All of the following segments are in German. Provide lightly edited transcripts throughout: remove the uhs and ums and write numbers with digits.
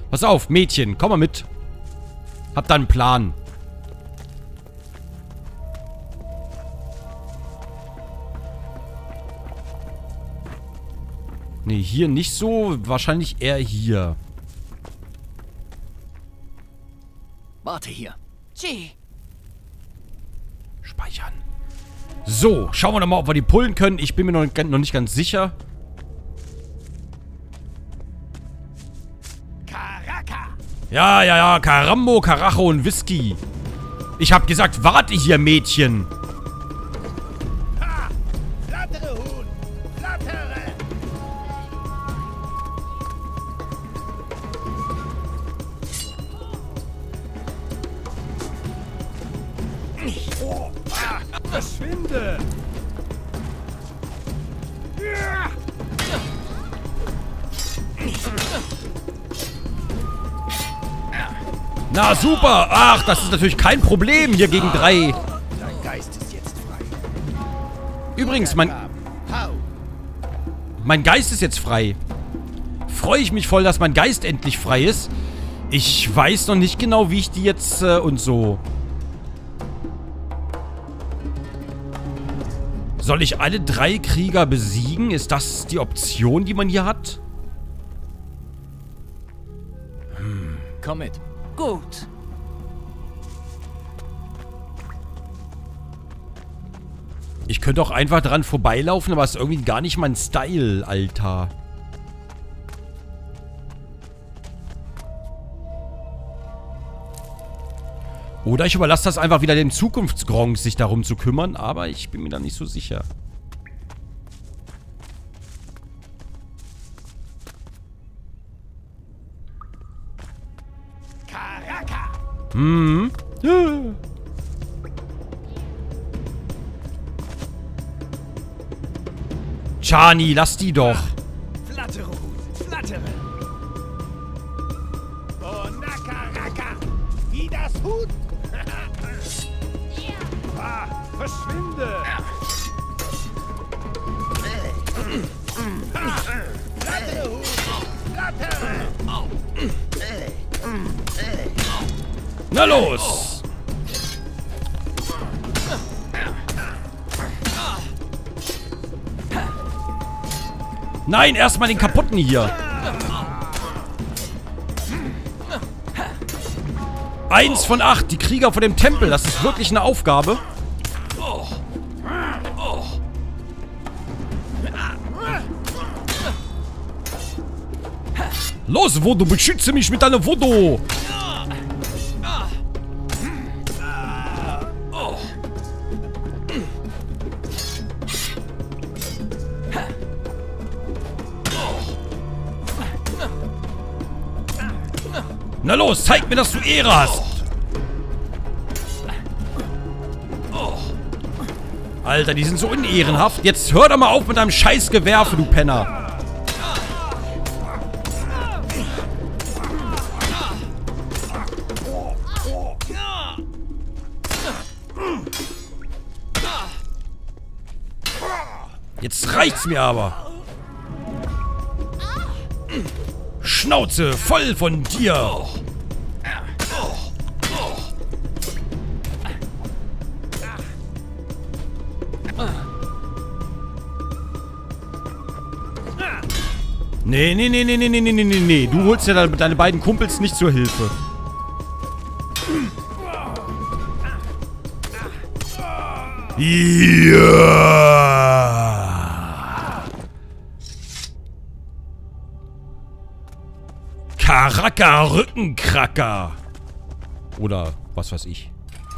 Pass auf, Mädchen, komm mal mit. Hab da einen Plan. Nee, hier nicht so. Wahrscheinlich eher hier. Warte hier. Gee. Speichern. So, schauen wir doch mal, ob wir die pullen können. Ich bin mir noch nicht ganz sicher. Karaka. Ja. Karambo, Karacho und Whisky. Ich hab gesagt, warte hier, Mädchen. Ha! Flattere, Huhn! Flattere! Oh, verschwinde! Na, super. Ach, das ist natürlich kein Problem hier gegen 3. Dein Geist ist jetzt frei. Übrigens, mein Geist ist jetzt frei. Freue ich mich voll, dass mein Geist endlich frei ist. Ich weiß noch nicht genau, wie ich die jetzt und so... Soll ich alle 3 Krieger besiegen? Ist das die Option, die man hier hat? Komm mit. Gut. Ich könnte auch einfach dran vorbeilaufen, aber es ist irgendwie gar nicht mein Style, Alter. Oder ich überlasse das einfach wieder den Zukunftsgronks, sich darum zu kümmern, aber ich bin mir da nicht so sicher. Karaka. Hm. Ja. Chani, lass die doch. Flattere, Huhn! Flattere! Oh, Nakaraka! Wie das Huhn! Ah, verschwinde! Flattere, Huhn! Flattere! Na los! Nein, erstmal den kaputten hier. 1 von 8, die Krieger vor dem Tempel. Das ist wirklich eine Aufgabe. Los, Voodoo, beschütze mich mit deiner Voodoo. Na los, zeig mir, dass du Ehre hast. Alter, die sind so unehrenhaft. Jetzt hör doch mal auf mit deinem scheiß Gewerfe, du Penner. Jetzt reicht's mir aber. Schnauze voll von dir. Nee. Du holst ja deine beiden Kumpels nicht zur Hilfe. Ja. Karaka Rückenkracker. Oder was weiß ich.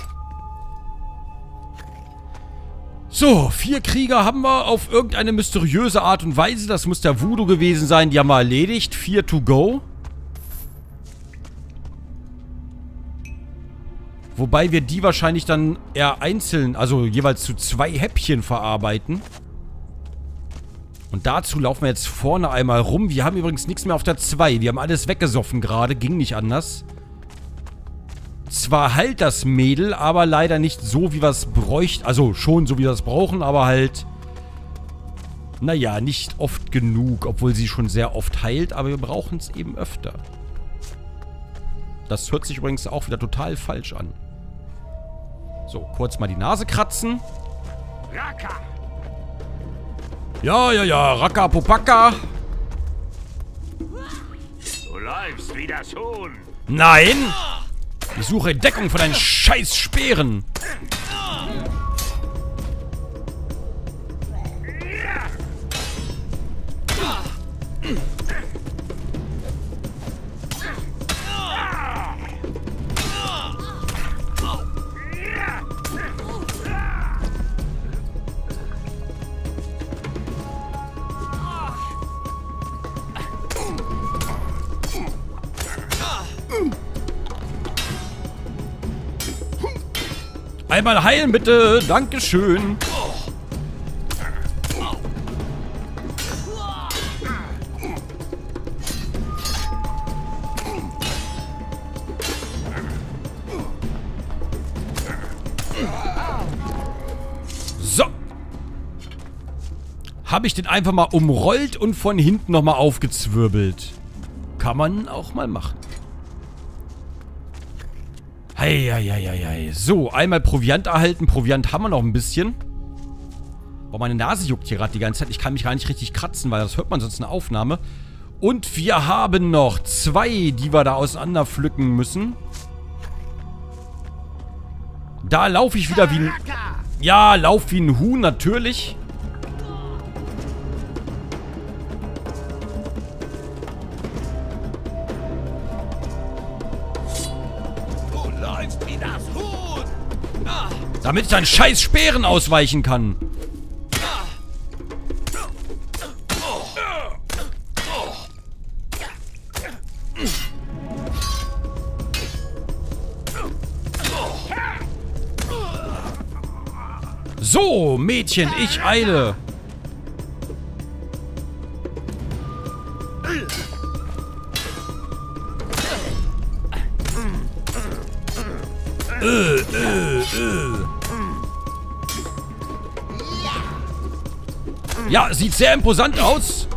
So, 4 Krieger haben wir auf irgendeine mysteriöse Art und Weise. Das muss der Voodoo gewesen sein. Die haben wir erledigt. 4 to go. Wobei wir die wahrscheinlich dann eher einzeln, also jeweils zu 2 Häppchen verarbeiten. Und dazu laufen wir jetzt vorne einmal rum. Wir haben übrigens nichts mehr auf der 2. Wir haben alles weggesoffen gerade. Ging nicht anders. Zwar heilt das Mädel, aber leider nicht so, wie wir es bräuchten. Also schon so, wie wir es brauchen, aber halt... Naja, nicht oft genug, obwohl sie schon sehr oft heilt, aber wir brauchen es eben öfter. Das hört sich übrigens auch wieder total falsch an. So, kurz mal die Nase kratzen. Raka! Ja, ja, ja, Raka Popaka. Du läufst wie das Huhn. Nein! Ich suche Deckung von deinen scheiß Speeren. Einmal heilen, bitte. Dankeschön. So. Habe ich den einfach mal umrollt und von hinten nochmal aufgezwirbelt. Kann man auch mal machen. Heieieiei. So, einmal Proviant erhalten. Proviant haben wir noch ein bisschen. Boah, meine Nase juckt hier gerade die ganze Zeit. Ich kann mich gar nicht richtig kratzen, weil das hört man sonst in der Aufnahme. Und wir haben noch 2, die wir da auseinander pflücken müssen. Da laufe ich wieder wie ein... Ja, lauf wie ein Huhn, natürlich. Damit ich dann scheiß Speeren ausweichen kann. So, Mädchen, ich eile. Ja, sieht sehr imposant aus.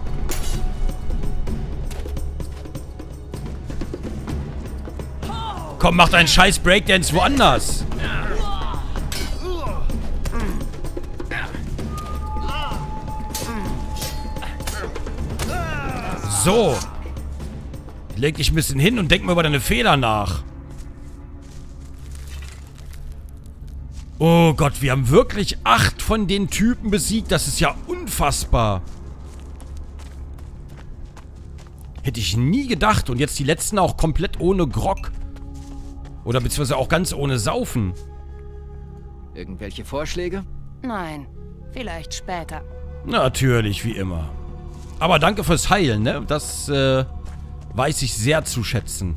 Komm, mach deinen scheiß Breakdance woanders. So. Leg dich ein bisschen hin und denk mal über deine Fehler nach. Oh Gott, wir haben wirklich 8 von den Typen besiegt. Das ist ja unfassbar. Hätte ich nie gedacht. Und jetzt die letzten auch komplett ohne Grog. Oder beziehungsweise auch ganz ohne Saufen. Irgendwelche Vorschläge? Nein, vielleicht später. Natürlich, wie immer. Aber danke fürs Heilen, ne? Das weiß ich sehr zu schätzen.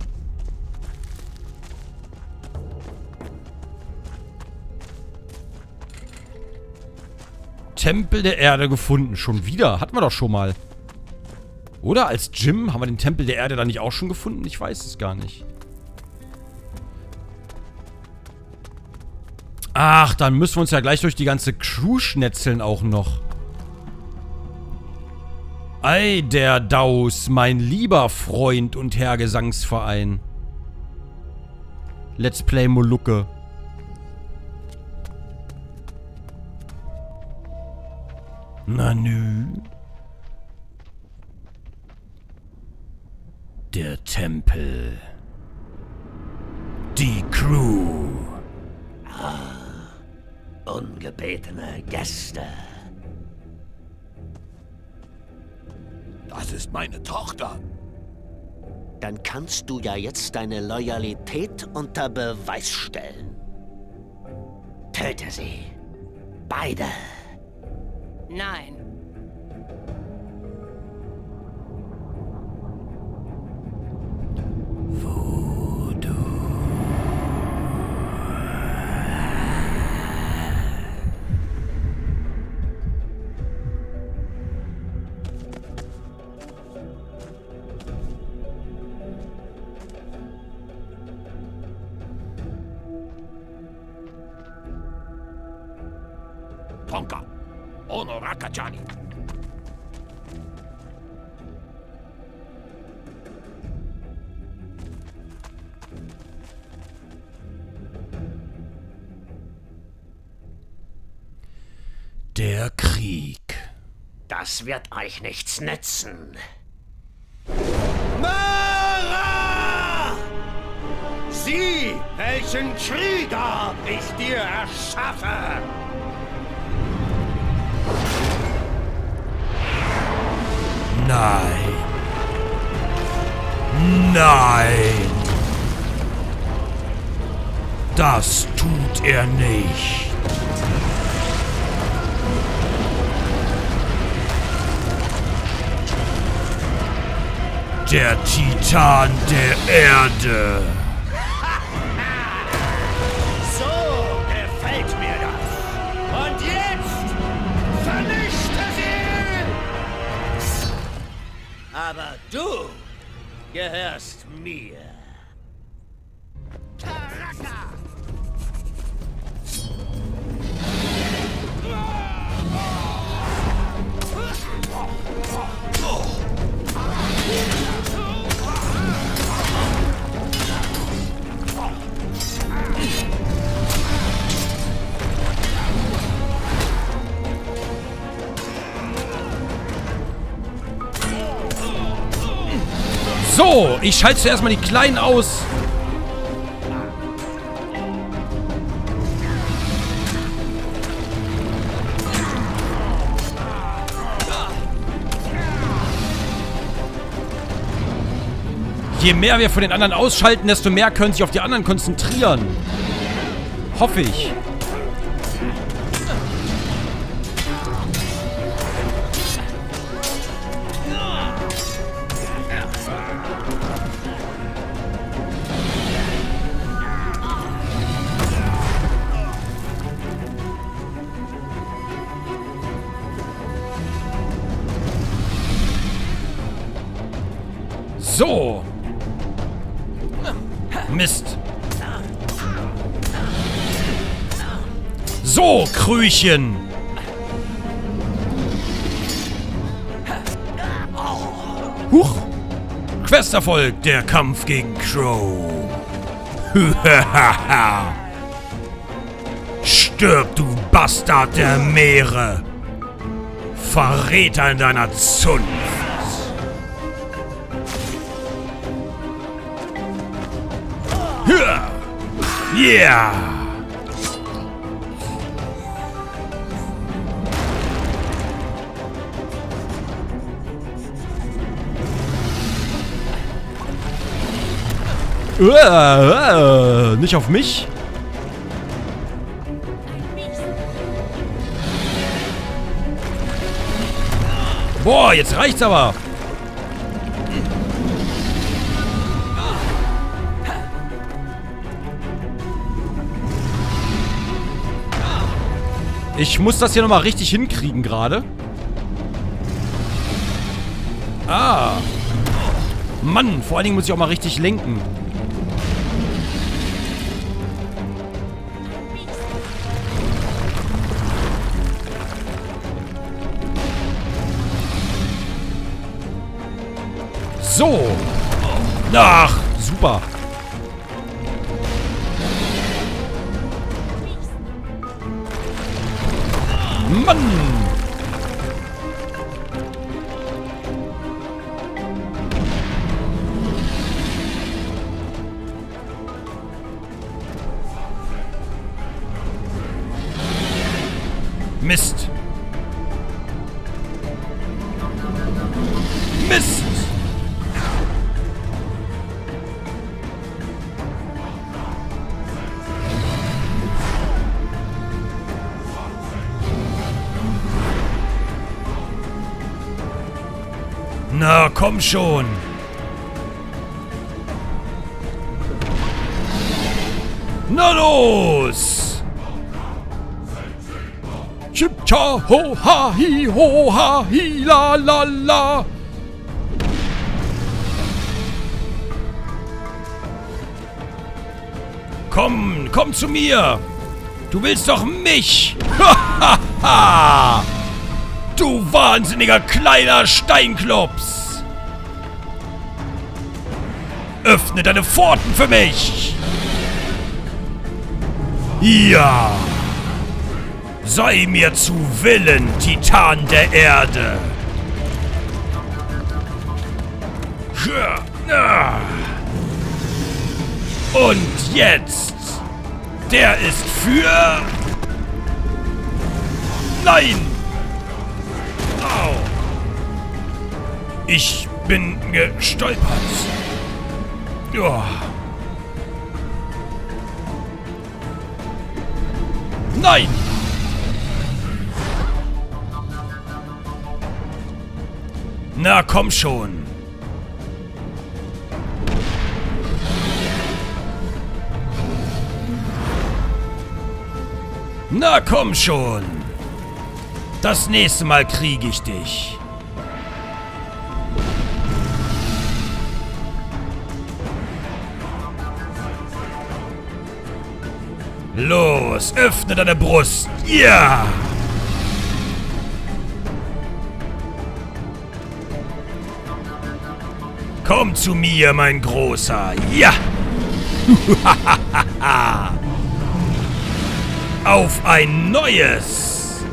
Tempel der Erde gefunden. Schon wieder. Hatten wir doch schon mal. Oder? Als Gym? Haben wir den Tempel der Erde da nicht auch schon gefunden? Ich weiß es gar nicht. Ach, dann müssen wir uns ja gleich durch die ganze Crew schnetzeln auch noch. Ei, der Daus, mein lieber Freund und Herr Gesangsverein. Let's Play Molucke. Na nü. Der Tempel. Die Crew. Ungebetene Gäste. Das ist meine Tochter. Dann kannst du ja jetzt deine Loyalität unter Beweis stellen. Töte sie. Beide. Nein. Tonka. Ono Rakachani. der Krieg. Das wird euch nichts nützen. Mara! Sieh, welchen Krieger ich dir erschaffe! Nein. Nein. Das tut er nicht. Der Titan der Erde. So gefällt mir das. Und jetzt vernichte sie! Aber du gehörst mir. Taraka! So, ich schalte zuerst mal die Kleinen aus. Je mehr wir von den anderen ausschalten, desto mehr können sich auf die anderen konzentrieren. Hoffe ich. So. Mist. So, Krüchen. Huch. Questerfolg, der Kampf gegen Crow. Stirb, du Bastard der Meere. Verräter in deiner Zunft. Yeah! Nicht auf mich? Boah, jetzt reicht's aber. Ich muss das hier nochmal richtig hinkriegen gerade. Ah. Mann, vor allen Dingen muss ich auch mal richtig lenken. So. Ach, super. Mann! Mist! Mist! Na, komm schon. Na los. Chip cha ho ha hi la la la. Komm zu mir. Du willst doch mich. Ha. Du wahnsinniger kleiner Steinklops! Öffne deine Pforten für mich! Ja! Sei mir zu Willen, Titan der Erde. Und jetzt. Der ist für... Nein! Au! Ich bin gestolpert. Oh. Nein! Na komm schon. Na komm schon. Das nächste Mal kriege ich dich. Los, öffne deine Brust. Ja! Komm zu mir, mein Großer. Ja! Auf ein neues!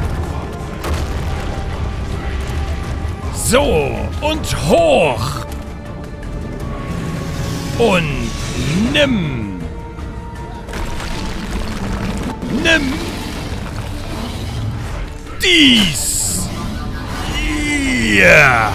So, und hoch! Und nimm! Nimm! Dies! Ja!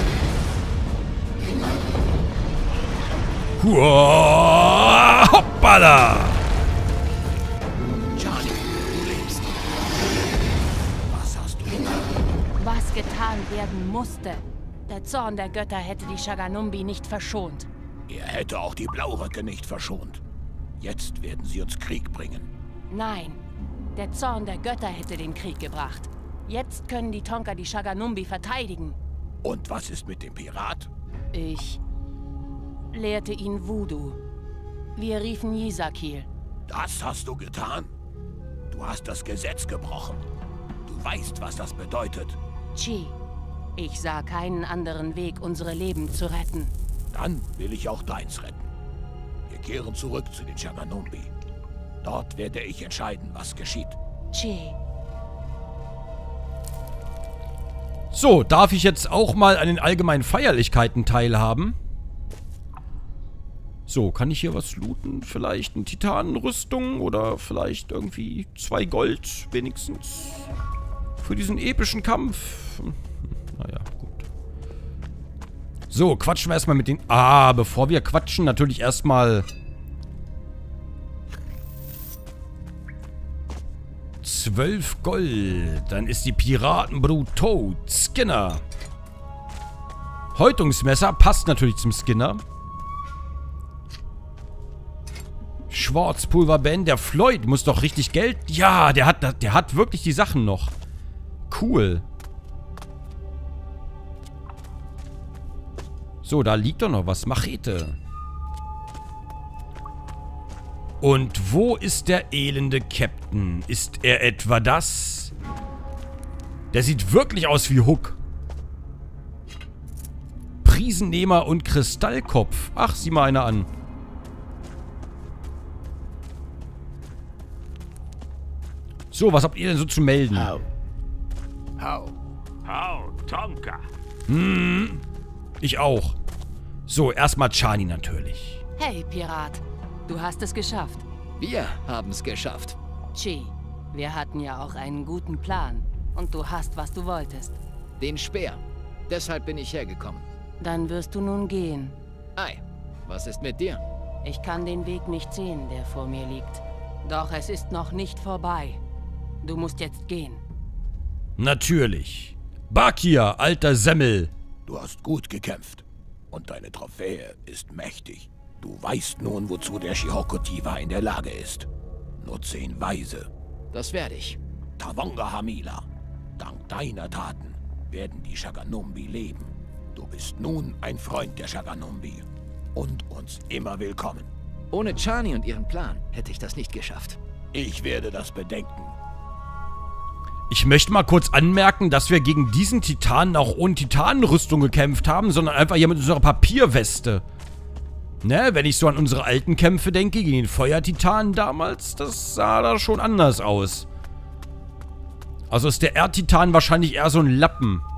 Hua, hoppala! Charlie, du lebst. Was hast du getan? Was getan werden musste. Der Zorn der Götter hätte die Shaganumbi nicht verschont. Er hätte auch die Blauröcke nicht verschont. Jetzt werden sie uns Krieg bringen. Nein, der Zorn der Götter hätte den Krieg gebracht. Jetzt können die Tonka die Shaganumbi verteidigen. Und was ist mit dem Pirat? Ich lehrte ihn Voodoo. Wir riefen Yisakil. Das hast du getan? Du hast das Gesetz gebrochen. Du weißt, was das bedeutet. Chi, ich sah keinen anderen Weg, unsere Leben zu retten. Dann will ich auch deins retten. Wir kehren zurück zu den Shaganumbi. Dort werde ich entscheiden, was geschieht. Chi. So, darf ich jetzt auch mal an den allgemeinen Feierlichkeiten teilhaben? So, kann ich hier was looten? Vielleicht eine Titanenrüstung oder vielleicht irgendwie 2 Gold wenigstens für diesen epischen Kampf. Naja, gut. So, quatschen wir erstmal mit den... Ah, bevor wir quatschen, natürlich erstmal... 12 Gold. Dann ist die Piratenbrut tot. Skinner. Häutungsmesser passt natürlich zum Skinner. Schwarzpulverband. Der Floyd muss doch richtig Geld... Ja, der hat wirklich die Sachen noch. Cool. So, da liegt doch noch was. Machete. Und wo ist der elende Captain? Ist er etwa das? Der sieht wirklich aus wie Hook. Prisennehmer und Kristallkopf. Ach, sieh mal einer an. So, was habt ihr denn so zu melden? Hau, Tonka. Ich auch. So, erstmal Chani natürlich. Hey, Pirat. Du hast es geschafft. Wir haben es geschafft. Chi, wir hatten ja auch einen guten Plan. Und du hast, was du wolltest. Den Speer. Deshalb bin ich hergekommen. Dann wirst du nun gehen. Ei, was ist mit dir? Ich kann den Weg nicht sehen, der vor mir liegt. Doch es ist noch nicht vorbei. Du musst jetzt gehen. Natürlich. Bakia, alter Semmel. Du hast gut gekämpft. Und deine Trophäe ist mächtig. Du weißt nun, wozu der Shihokotiva in der Lage ist. Nutze ihn weise. Das werde ich. Tawonga Hamila. Dank deiner Taten werden die Shaganumbi leben. Du bist nun ein Freund der Shaganumbi. Und uns immer willkommen. Ohne Chani und ihren Plan hätte ich das nicht geschafft. Ich werde das bedenken. Ich möchte mal kurz anmerken, dass wir gegen diesen Titanen auch ohne Titanenrüstung gekämpft haben, sondern einfach hier mit unserer Papierweste. Ne, wenn ich so an unsere alten Kämpfe denke, gegen den Feuertitanen damals, das sah da schon anders aus. Also ist der Erdtitan wahrscheinlich eher so ein Lappen.